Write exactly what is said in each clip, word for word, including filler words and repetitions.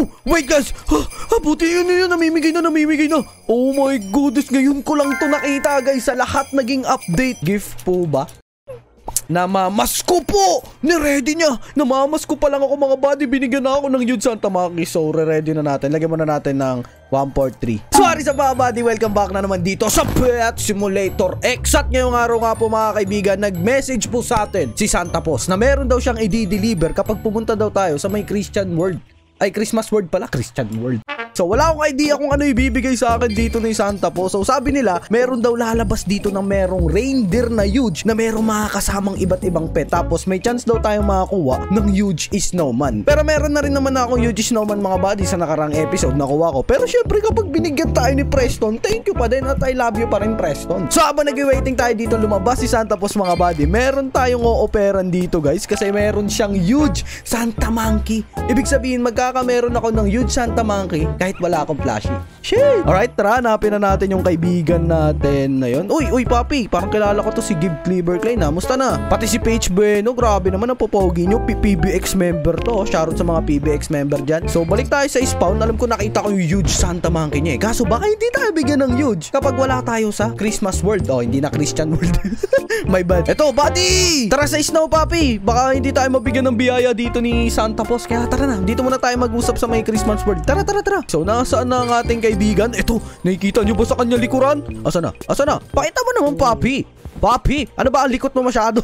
Oh, wait guys. Ha, ha, buti yun yun, namimigay na, namimigay na. Oh my goodness, ngayon ko lang to nakita guys. Sa lahat naging update. Gift po ba? Namamasko po! Niready niya! Namamasko pa lang ako mga buddy. Binigyan na ako ng Yude Santa Monkey. So, re-ready na natin. Lagyan muna natin ng one four three. Sorry sa mga buddy. Welcome back na naman dito sa Pet Simulator X. At ngayong araw nga po mga kaibigan, nag-message po sa atin si Santa Pos na meron daw siyang i-deliver kapag pumunta daw tayo sa may Christian World. Ay, Christmas World pala. Christian World. So wala akong idea kung ano ibibigay sa akin dito ni Santa po. So sabi nila, meron daw lalabas dito ng merong reindeer na huge na merong makakasamang iba't ibang pet. Tapos may chance daw tayong makakuha ng huge snowman. Pero meron na rin naman akong huge snowman mga buddy sa nakarang episode nakuha ko. Pero syempre kapag binigyan tayo ni Preston, thank you pa din at I love you pa rin Preston. So habang nag-waiting tayo dito lumabas si Santa Pos mga buddy, meron tayong o-operan dito guys. Kasi meron siyang huge Santa Monkey. Ibig sabihin magkakameron ako ng huge Santa Monkey kahit wala akong flashy. Shit! Alright, tara, hanapin na natin yung kaibigan natin na yun. Uy, uy, papi, parang kilala ko to si Give Cleaver Clay na. Musta na? Pati si Paige Bueno, grabe naman ang popogi nyo. P B X member to. Shoutout sa mga P B X member dyan. So, balik tayo sa spawn. Alam ko nakita ko yung huge Santa Monkey niya eh. Kaso baka hindi tayo bigyan ng huge kapag wala tayo sa Christmas World. Oh, hindi na Christian World. My bad. Eto, buddy! Tara sa snow, papi. Baka hindi tayo mabigyan ng biyaya dito ni Santa Pos. Kaya tara na, dito muna tayo mag-usap sa may Christmas World. Tara, tara, tara. So, nasaan na ang ating kaibigan? Eto, nakikita nyo ba sa kanya likuran? Asa na? Asa na? Pakita mo naman, papi. Papi, ano ba? Ang likot mo masyado.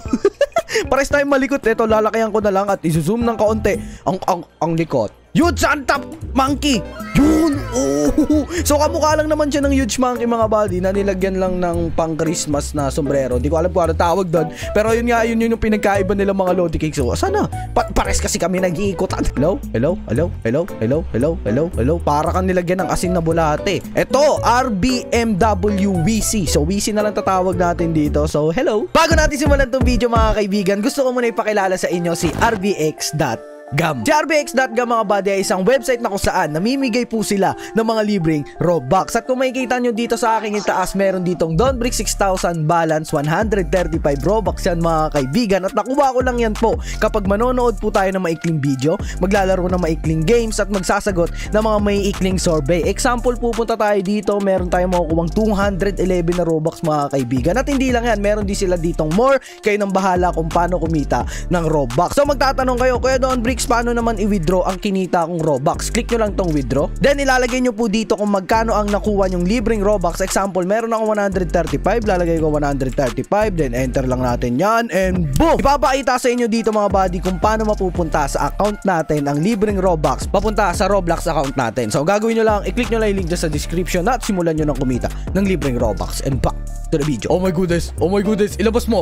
Pares tayong malikot. Eto, lalakihan ko na lang at izoom ng kaunti. Ang, ang, ang likot. Huge Santa Monkey! Yun! Oh! So kamukha lang naman siya ng huge monkey mga buddy na nilagyan lang ng pang Christmas na sombrero. Hindi ko alam kung ano tawag doon. Pero yun nga, yun yun yung pinagkaiba nila mga Lodi Cakes. So sana? Pa pares kasi kami nag-iikotan. Hello? Hello? Hello? Hello? Hello? Hello? Hello? Hello? Para kang nilagyan ng asin na bulate. Ito, R B M W W C. So W C na lang tatawag natin dito. So hello? Bago natin simulan tong video mga kaibigan, gusto ko muna ipakilala sa inyo si R B X dot Gam. Si R B X dot Gam mga buddy ay isang website na kung saan namimigay po sila ng mga libreng Robux. At kung makikita nyo dito sa aking itaas, meron ditong Dawnbreak six thousand balance one hundred thirty-five Robux yan mga kaibigan. At nakuha ko lang yan po kapag manonood po tayo ng maikling video, maglalaro ng maikling games at magsasagot ng mga maikling survey. Example, pupunta tayo dito, meron tayong makukuhang two hundred eleven na Robux mga kaibigan. At hindi lang yan, meron din sila ditong more. Kayo nang bahala kung paano kumita ng Robux. So magtatanong kayo, Kuya Dawnbreak, paano naman i-withdraw ang kinita kong Robux? Click nyo lang tong withdraw. Then ilalagay nyo po dito kung magkano ang nakuha nyong libreng Robux. Example, meron akong one hundred thirty-five. Lalagay ko one hundred thirty-five. Then enter lang natin yan. And boom! Ipapakita sa inyo dito mga buddy kung paano mapupunta sa account natin ang libreng Robux papunta sa Roblox account natin. So gagawin nyo lang, i-click nyo lang yung link dyan sa description at simulan nyo ng kumita ng libreng Robux. And back to the video. Oh my goodness! Oh my goodness! Ilabas mo!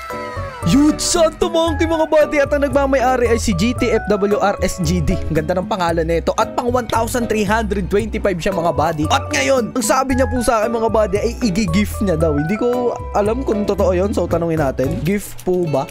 Huge Santa Monkey mga buddy. At ang nagmamayari ay si G T F W R S G D. Ang ganda ng pangalan nito. At pang one thousand three hundred twenty-five siya mga buddy. At ngayon, ang sabi niya po sa akin mga buddy ay i-gift niya daw. Hindi ko alam kung totoo yun. So tanungin natin, gift po ba?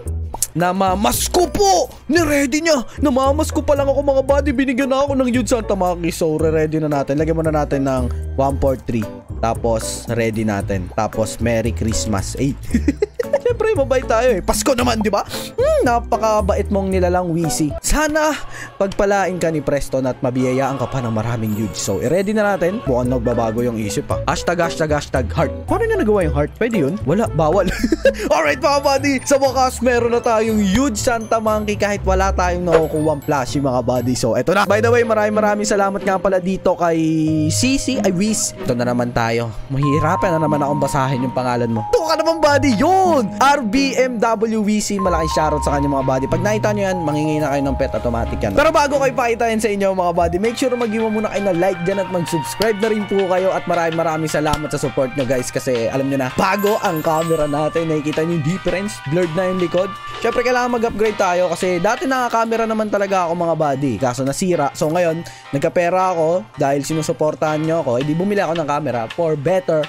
Namamasko po! Niready niya! Namamasko pa lang ako mga buddy. Binigyan na ako ng huge Santa Monkey. So re-ready na natin. Lagyan muna natin ng one four three. Tapos ready natin. Tapos Merry Christmas. Ay siyempre, mabait tayo eh. Pasko naman, di ba? Hmm, napakabait mong nilalang W C. Sana pagpalain ka ni Preston at mabiyayaan ka pa ng maraming huge. So, i-ready na natin. Mukhang nagbabago yung isip ha. Hashtag, hashtag, hashtag, heart. Paano niya nagawa yung heart? Pwede yun? Wala, bawal. Alright mga buddy, sa wakas meron na tayong huge Santa Monkey kahit wala tayong nakukuwang flashy mga buddy. So, eto na. By the way, maraming maraming salamat nga pala dito kay Cici. Ay, Wiz. Ito na naman tayo. Mahirapan na naman akong basahin yung pangalan mo. Ito ka naman buddy, yun! R B M W W C, malaking shoutout sa kanya mga buddy. Pag nakita nyo yan, mangingi na kayo ng pet, automatic yan. Pero bago kayo pakitain sa inyo mga buddy, make sure mag-iwan muna kayo na like dyan at mag-subscribe na rin po kayo. At maraming maraming salamat sa support nyo guys. Kasi alam nyo na, bago ang camera natin, nakikita nyo yung difference, blurred na yung likod. Syempre kailangan mag-upgrade tayo kasi dati naka-camera naman talaga ako mga buddy, kaso nasira. So ngayon, nagkapera ako dahil sinusuportahan nyo ako, edi bumili ako ng camera for better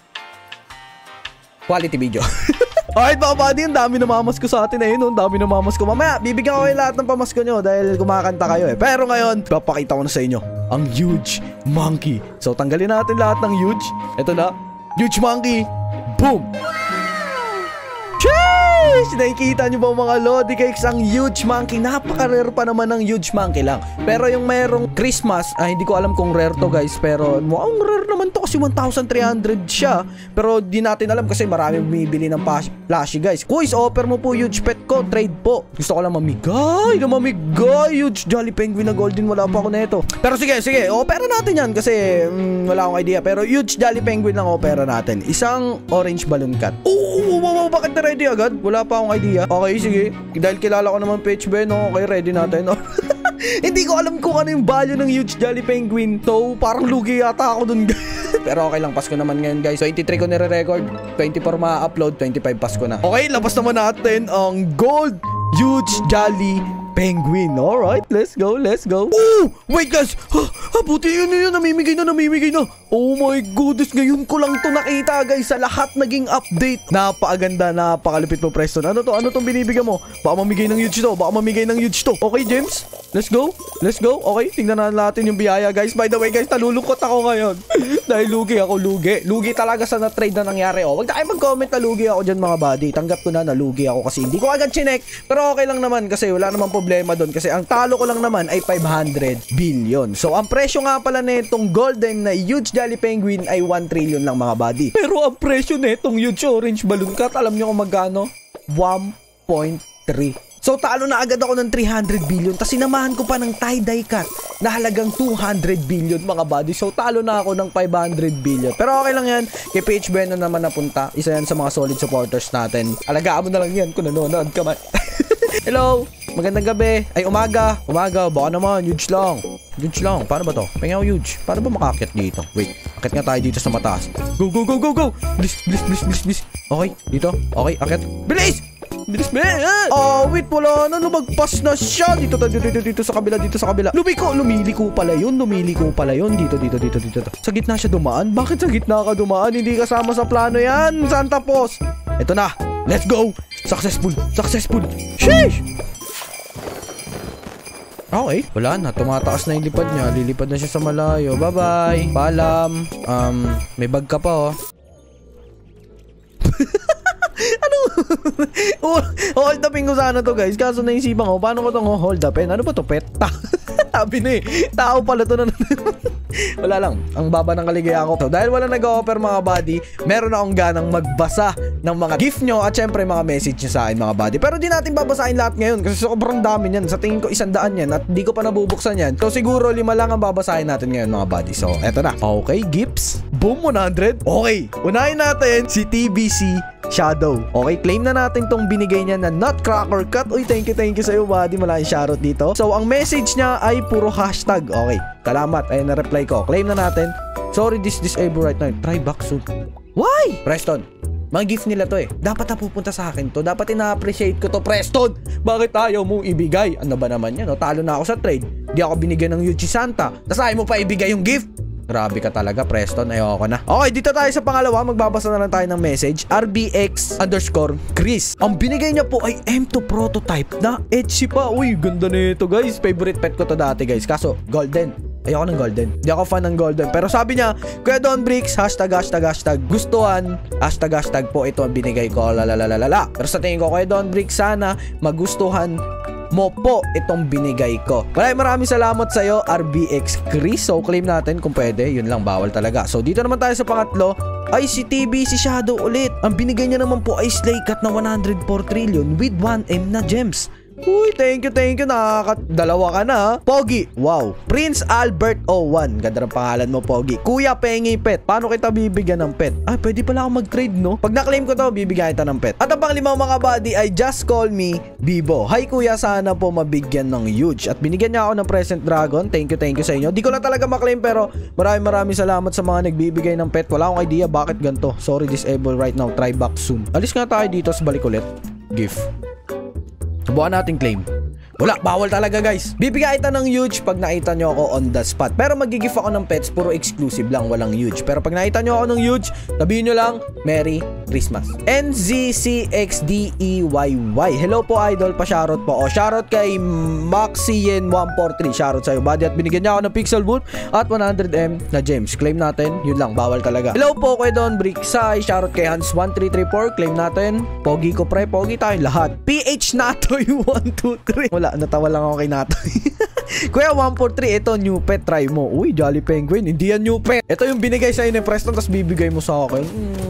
quality video. Alright mga buddy, ang dami na mamasko sa atin eh. Ang dami na mamasko. Mamaya, bibigyan ko kayo lahat ng pamasko nyo dahil kumakanta kayo eh. Pero ngayon, papakita ko na sa inyo ang huge monkey. So tanggalin natin lahat ng huge. Ito na, huge monkey. Boom! Sheesh! Sheesh! Nakikita nyo ba mga Lodi Cakes ang huge monkey? Napaka-rare pa naman ng huge monkey lang. Pero yung merong Christmas, ah, hindi ko alam kung rare to guys. Pero mukhang rare naman to kasi one thousand three hundred siya. Pero di natin alam kasi marami bumibili ng plushie guys. Kuys, offer mo po huge pet ko. Trade po. Gusto ko lang mamigay na mamigay. Huge Jolly Penguin na golden. Wala pa ako neto. Pero sige, sige. Opera natin yan kasi mm, wala akong idea. Pero huge Jolly Penguin lang opera natin. Isang orange balloon cat. Oo, wow, wow, bakit na ready agad? Wala pa akong idea. Okay, sige. Dahil kilala ko naman P H B, no? Okay, ready natin. No? Hindi ko alam kung ano yung value ng huge Jolly Penguin. So, parang lugi yata ako dun. Pero okay lang, Pasko naman ngayon guys. twenty-three ko nire-record, twenty-four ma-upload, twenty-five Pasko na. Okay, labas naman natin ang gold huge Jolly Penguin. Alright, let's go, let's go. Oh, wait guys. Ha, ha, buti yun yun, namimigay na, namimigay na. Oh my goodness, ngayon ko lang to nakita guys. Sa lahat naging update. Napakaganda, napakalupit mo Preston. Ano to, ano tong binibigyan mo? Baka mamigay ng huge to, baka mamigay ng huge to. Okay James, let's go, let's go. Okay, tingnan na natin yung biyaya guys. By the way guys, nalulungkot ako ngayon. Dahil lugi ako, lugi. Lugi talaga sa na-trade na nangyari. Oh, wag na kayo mag-comment na lugi ako dyan mga buddy. Tanggap ko na na lugi ako kasi hindi ko agad chinek. Pero okay lang naman kasi wala namang problema doon. Kasi ang talo ko lang naman ay five hundred billion. So ang presyo nga pala nitong golden na huge Jolly Penguin ay one trillion lang mga buddy. Pero ang presyo nitong huge orange balloon cat, alam nyo kung magkano? one point three. So talo na agad ako ng three hundred billion. Tapos sinamahan ko pa ng tie-dye cat na halagang two hundred billion mga buddy. So talo na ako ng five hundred billion. Pero okay lang yan. Kay P H B na naman napunta. Isa yan sa mga solid supporters natin. Alagaan mo na lang yan kung nanonood ka man. Hello, magandang gabi. Ay umaga, umaga, baka naman, huge lang. Huge lang, paano ba to? Pahinga ako huge. Paano ba makakit dito? Wait, akit nga tayo dito sa mataas. Go, go, go, go, go. Bilis, bilis, bilis, bilis, bilis. Okay, dito. Okay, akit. Bilis! Bilis, bilis! Oh, wait, wala na. Lumagpas na siya. Dito, dito, dito, dito sa kabila, dito sa kabila. Lumiko, lumiliko pala yun. Lumiliko pala yun. Dito, dito, dito, dito. Sa gitna siya dumaan? Bakit sa gitna ka dumaan? Hindi kasama sa plano yan. Santa Pos. Ito na. Let's go. Successful. Successful. Sheesh! Okay, wala na. Tumataas na yung lipad niya. Lilipad na siya sa malayo. Bye-bye. Paalam. Um, may bag ka pa, oh. Ano? Hold upin ko sana to, guys. Kaso naisipan ko, paano ko itong hold upin? Ano ba to, pet? Sabi na eh. Tao pala to na. Wala lang. Ang baba ng kaligaya ko. So, dahil wala nag-offer mga buddy, meron akong ganang magbasa ng mga gift nyo at syempre mga message nyo sa akin mga buddy. Pero di natin babasahin lahat ngayon kasi sobrang dami yan. Sa tingin ko isang daan yan at di ko pa nabubuksan yan. So siguro lima lang ang babasahin natin ngayon mga buddy. So eto na. Okay, gifts. Boom, one hundred. Okay, unahin natin si T B C Shadow. Okay, claim na natin tong binigay niya na Nutcracker Cat. Uy, thank you, thank you sa'yo buddy. Malaking shoutout dito. So ang message niya ay puro hashtag. Okay, salamat. Ayun na reply ko. Claim na natin. Sorry, this disabled right now. Try back soon. Why? Preston, mga gift nila to eh. Dapat na pupunta sa akin to. Dapat ina-appreciate ko to, Preston. Bakit ayaw mong ibigay? Ano ba naman yan? No? Talo na ako sa trade. Di ako binigyan ng Yuji Santa. Tapos ayaw mo pa ibigay yung gift? Grabe ka talaga, Preston. Ayoko na. Okay, dito tayo sa pangalawa. Magbabasa na lang tayo ng message. R B X underscore Chris. Ang binigay niya po ay M two prototype na Etsy pa. Uy, ganda nito guys. Favorite pet ko to dati guys. Kaso, golden. Ayoko ng golden. Hindi ako fan ng golden. Pero sabi niya, Kuya Don Bricks, hashtag, hashtag, hashtag, gustuhan, hashtag, hashtag po, ito ang binigay ko, lalalalala. Pero sa tingin ko, Kuya Don Bricks, sana magustuhan mo po itong binigay ko. Maraming maraming salamat sa'yo, R B X Chris. So, claim natin kung pwede. Yun lang, bawal talaga. So, dito naman tayo sa pangatlo. Ay, si T B C Shadow ulit. Ang binigay niya naman po ay Slay Cat na one hundred four trillion with one M na gems. Uy, thank you, thank you. Nakakadalawa ka na, ha? Pogi. Wow. Prince Albert oh one. Ganda ng pangalan mo, Pogi. Kuya Pengi Pet. Paano kita bibigyan ng pet? Ay, pwede pala ako mag-trade, no? Pag na-claim ko to, bibigyan kita ng pet. At ang panglimang mga buddy ay Just Call Me Bibo. Hi, kuya. Sana po mabigyan ng huge. At binigyan niya ako ng Present Dragon. Thank you, thank you sa inyo. Di ko lang talaga ma-claim, pero maraming maraming salamat sa mga nagbibigay ng pet. Wala akong idea bakit ganito. Sorry, disabled right now. Try back soon. Alis nga tayo dito sa balik ulit. Gift. Subukan natin claim. Wala, bawal talaga guys. Bibigay ito ng huge pag nakita nyo ako on the spot. Pero magigif ako ng pets, puro exclusive lang, walang huge. Pero pag nakita nyo ako ng huge, sabihin nyo lang, Merry Christmas. N Z C X D E Y Y. Hello po, idol. Pa-shoutout po. O, shoutout kay Maxien one four three. Shoutout sa'yo, buddy. At binigyan niya ako ng Pixel Wolf at one hundred M na gems. Claim natin. Yun lang, bawal talaga. Hello po kay Don Bricksay. Shoutout kay Hans one three three four. Claim natin. Pogi ko, pre. Pogi tayong lahat. P H Natoy one two three. Wala, natawa lang ako kay Natoy. Kuya one four three, ito new pet, try mo. Uy, Jolly Penguin, hindi yan new pet. Ito yung binigay sa'yo ni Preston, tapos bibigay mo sa akin.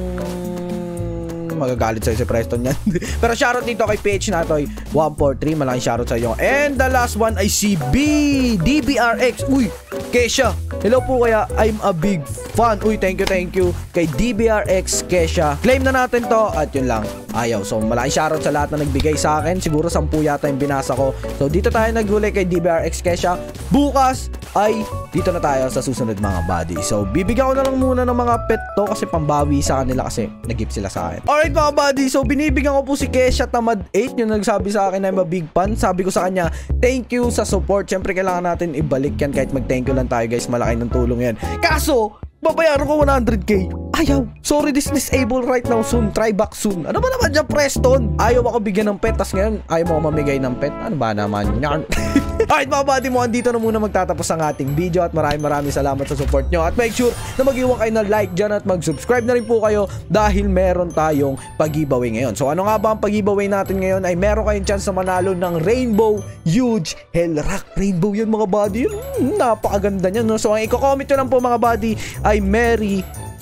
Hmm, magagalit sa'yo si Preston yan. Pero shoutout dito kay P H Natoy one four three, malaking shoutout sa'yo. And the last one ay si B D B R X. Uy, Kesha, hello po kaya, I'm a big fan. Uy, thank you, thank you kay D B R X Kesha. Claim na natin to at yun lang. Ayaw. So, malaking shoutout sa lahat na nagbigay sa akin. Siguro sampu yata yung binasa ko. So, dito tayo naghuli kay D B R X Kesha. Bukas ay dito na tayo sa susunod mga buddy. So, bibigyan ko na lang muna ng mga pet to kasi pambawi sa kanila kasi nag-gift sila sa akin. Alright mga buddy, so binibigyan ko po si Kesha Tamad eight yung nagsabi sa akin na I'm a big fan. Sabi ko sa kanya, thank you sa support. Siyempre kailangan natin ibalik yan kahit mag-thank you lang tayo guys. Malaki ng tulong yan. Kaso, babayaran ko one hundred K. Ayaw. Sorry, this disabled right now soon. Try back soon. Ano ba naman dyan, Preston? Ayaw ako bigyan ng pet. Tas ngayon, ayaw mo ako mamigay ng pet. Ano ba naman yan? Alright mga buddy mo, andito na muna magtatapos ang ating video. At maraming maraming salamat sa support nyo. At make sure na mag-iwan kayo ng like dyan. At mag-subscribe na rin po kayo dahil meron tayong pag-giveaway ngayon. So ano nga ba ang pag-giveaway natin ngayon? Ay meron kayong chance na manalo ng Rainbow Huge Hellrock. Rainbow yun mga buddy. Yun, napakaganda nyan. No? So ang i-comment nyo lang po mga buddy ay Merry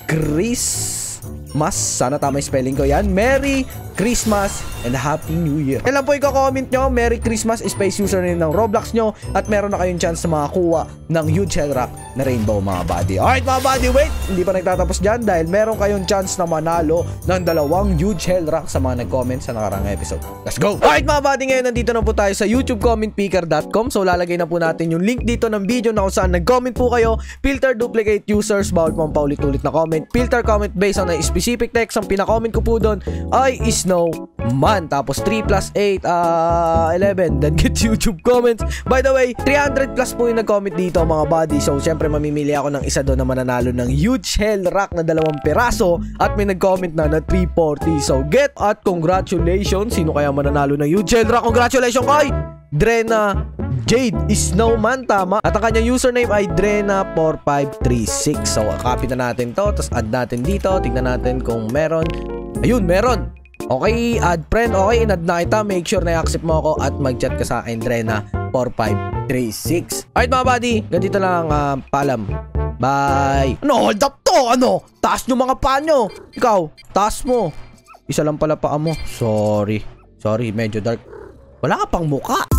Christmas. Sana tama yung spelling ko yan. Merry Christmas and Happy New Year. Kailan po i-comment nyo, Merry Christmas, space username ng Roblox nyo at meron na kayong chance na makakuha ng Huge Hellrock na Rainbow mga buddy. Alright mga buddy, wait! Hindi pa nagtatapos dyan dahil meron kayong chance na manalo ng dalawang Huge Hellrock sa mga nag-comment sa nakarang episode. Let's go! Alright mga buddy, ngayon nandito na po tayo sa youtube comment picker dot com. So lalagay na po natin yung link dito ng video na kung saan nag-comment po kayo. Filter duplicate users, bawal po ang paulit-ulit na comment. Filter comment based on a specific text. Ang pinacomment ko po doon ay is no man. Tapos three plus eight, uh, eleven. Then get YouTube comments. By the way, three hundred plus po yung nag-comment dito mga buddy. So syempre mamimili ako ng isa doon na mananalo ng Huge Hellrock na dalawang piraso. At may nag-comment na na three forty. So get at congratulations. Sino kaya mananalo ng Huge Hellrock? Congratulations kay Drena Jade Snowman, tama. At ang kanyang username ay Drena four five three six. So copy na natin to. Tapos add natin dito. Tingnan natin kung meron. Ayun, meron. Okay, add friend. Okay, in-add na kita. Make sure na i-accept mo ako at mag-chat ka sa akin, Drena four five three six. Alright mga buddy, ganito lang, uh, paalam. Bye. Ano, hold up to? Ano? Taas nyo mga paa nyo. Ikaw, taas mo. Isa lang pala paa mo. Sorry. Sorry, medyo dark. Wala ka pang muka.